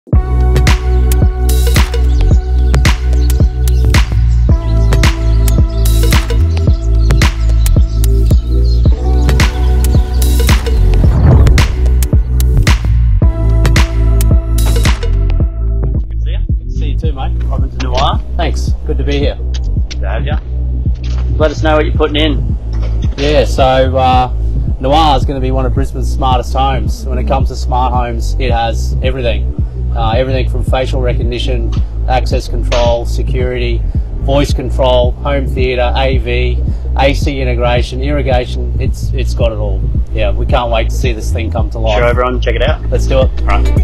Welcome to Noir. Thanks, good to be here. Good to have you. Let us know what you're putting in. Yeah, so Noir is going to be one of Brisbane's smartest homes. When it comes to smart homes, it has everything. Everything from facial recognition, access control, security, voice control, home theatre, AV, AC integration, irrigation. It's got it all. Yeah, we can't wait to see this thing come to life. Show everyone, check it out. Let's do it.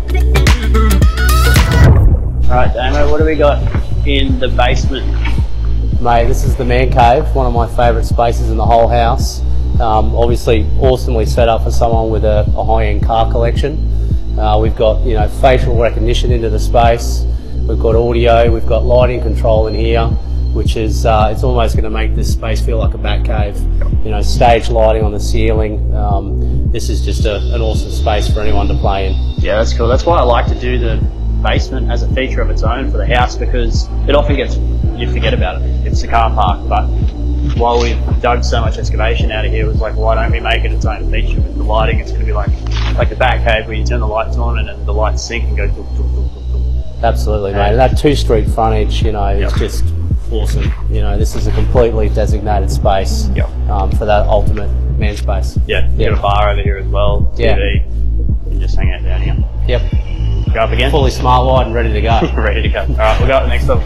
Alright, Damo, what do we got in the basement? Mate, this is the man cave, one of my favourite spaces in the whole house. Obviously, awesomely set up for someone with a high-end car collection. We've got, facial recognition into the space. We've got audio. We've got lighting control in here, which is it's almost going to make this space feel like a bat cave. Stage lighting on the ceiling. This is just an awesome space for anyone to play in. Yeah, that's cool. That's why I like to do the basement as a feature of its own for the house, because it often you forget about it. It's a car park, but while we've dug so much excavation out of here, it was like, why don't we make it its own feature with the lighting? It's going to be like the bat cave where you turn the lights on and then the lights sync and go. Absolutely, mate. And that 2-street frontage, is just awesome. This is a completely designated space for that ultimate man space. Yeah, you got a bar over here as well. TV. You can just hang out down here. Yep. Go up again. Fully smart wide and ready to go. Ready to go. All right, we'll go up the next level.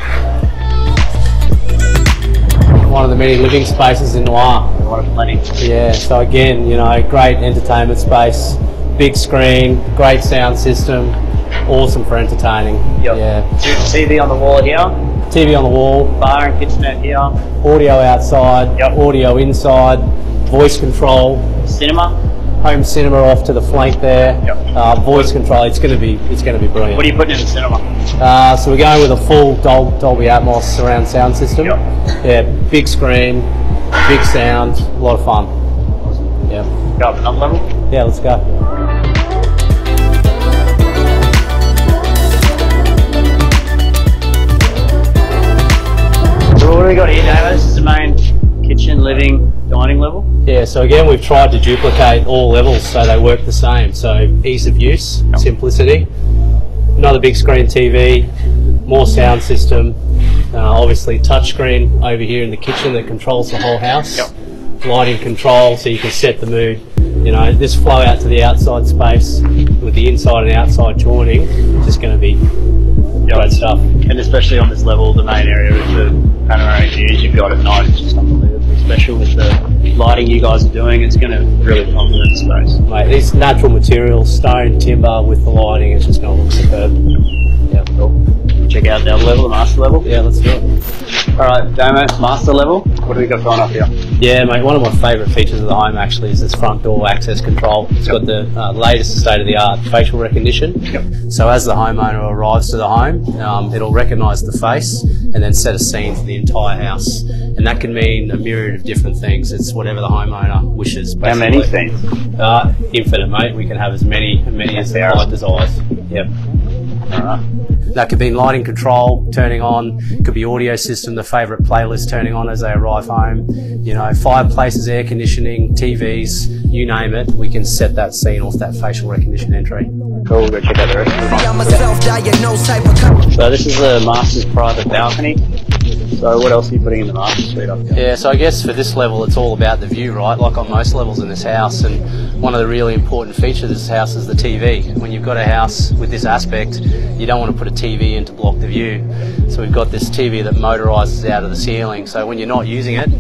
One of the many living spaces in Noir. One of plenty. Yeah. So again, great entertainment space, big screen, great sound system, awesome for entertaining. Yep. Yeah. TV on the wall here. TV on the wall. Bar and kitchenette here. Audio outside. Yep. Audio inside. Voice control. Cinema. Home cinema off to the flank there. Yep. Voice control. It's going to be brilliant. What are you putting in the cinema? So we're going with a full Dolby Atmos surround sound system. Yep. Yeah, big screen, big sound, a lot of fun. Awesome. Yeah. Go up another level? Yeah, let's go. So what do we got here, Dave? This is the main kitchen, living, dining level. Yeah, so again, we've tried to duplicate all levels so they work the same. So ease of use, simplicity, another big screen TV, more sound system, obviously touchscreen over here in the kitchen that controls the whole house, lighting control so you can set the mood. This flow out to the outside space with the inside and outside joining is just going to be great stuff. And especially on this level, the main area with the panoramic views you've got at night is just unbelievably special with the lighting you guys are doing. It's going to really complement the space. Mate, these natural materials, stone, timber with the lighting, it's just going to look superb. Yeah, cool. Check out the other level, the master level. Yeah, let's do it. Alright, Damo, master level. What do we got going up here? Yeah, mate, one of my favourite features of the home actually is this front door access control. It's got the latest state-of-the-art facial recognition. So as the homeowner arrives to the home, it'll recognise the face and then set a scene for the entire house. And that can mean a myriad of different things. It's whatever the homeowner wishes. Basically. How many scenes? Infinite, mate. We can have as many as the client desires. Yep. Alright. That could be lighting control turning on, could be audio system, the favourite playlist turning on as they arrive home, fireplaces, air conditioning, TVs, you name it, we can set that scene off that facial recognition entry. Cool, we'll go check out the rest of the So this is the master's private balcony. So what else are you putting in the master suite up here? Yeah, so I guess for this level it's all about the view, right? Like on most levels in this house, and one of the really important features of this house is the TV. When you've got a house with this aspect, you don't want to put a TV in to block the view. So we've got this TV that motorises out of the ceiling, so when you're not using it,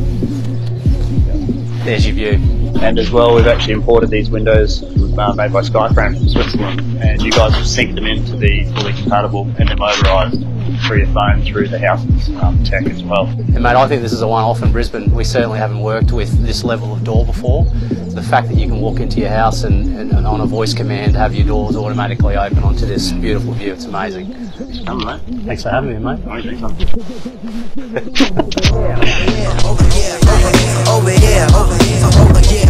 there's your view. And as well, we've actually imported these windows made by Skyframe from Switzerland, and you guys have synced them in to be fully compatible and they're motorised through your phone through the house's tech as well. And mate, I think this is a one-off in Brisbane. We certainly haven't worked with this level of door before. So the fact that you can walk into your house and on a voice command have your doors automatically open onto this beautiful view, it's amazing. Mate. Thanks for having me, mate. Over here.